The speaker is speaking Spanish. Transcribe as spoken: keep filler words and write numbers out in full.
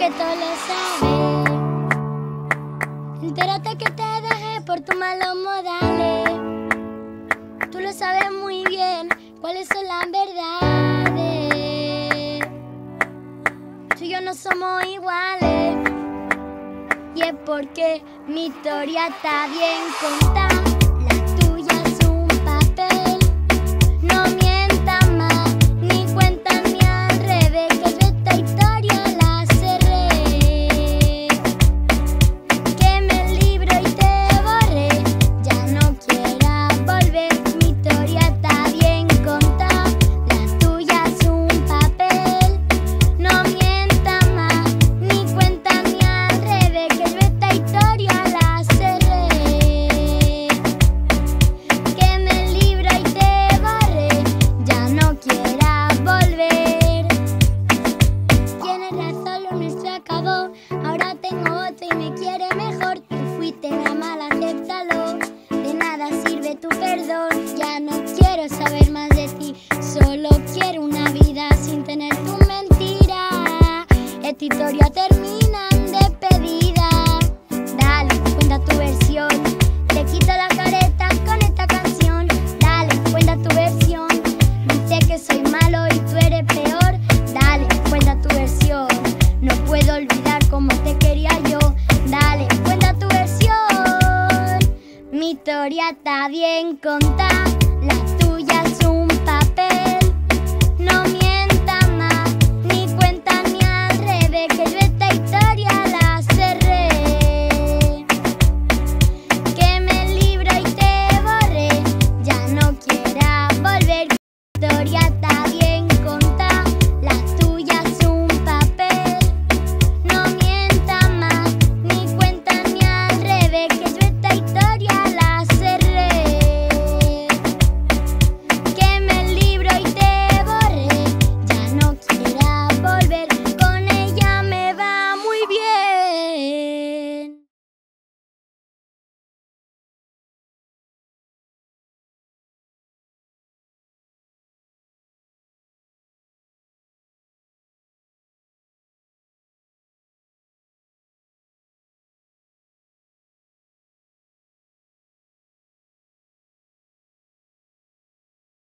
que todo lo sabes. Entérate que te dejé por tus malos modales. Tú lo sabes muy bien, cuáles son las verdades. Tú y yo no somos iguales. Y es porque mi historia está bien contada. La tuya es un papel. No mientas más, ni cuentas ni al revés, que yo esta historia la cerré. Quemé el libro y te borré. Ya no quieras volver. Mi historia está bien contada. La tuya es un papel. No mientas más, ni cuentas ni al revés, que yo esta historia la cerré. Quemé el libro y te borré. Ya no quieras volver. Tienes razón, lo nuestro acabó. Ahora tengo otro y me quiere mejor. Tú fuiste la mala, acéptalo. De nada sirve tu perdón. Ya no quiero saber más de ti. Solo quiero una vida sin tener tu mentira. Esta historia termina en despedida. Dale, cuenta tu versión. Te quito la careta con esta canción. Dale, cuenta tu versión. Dice que soy malo y tú eres peor. Dale, cuenta tu versión. No puedo olvidar cómo te quería yo. Dale, cuenta tu versión. Mi historia está bien contada.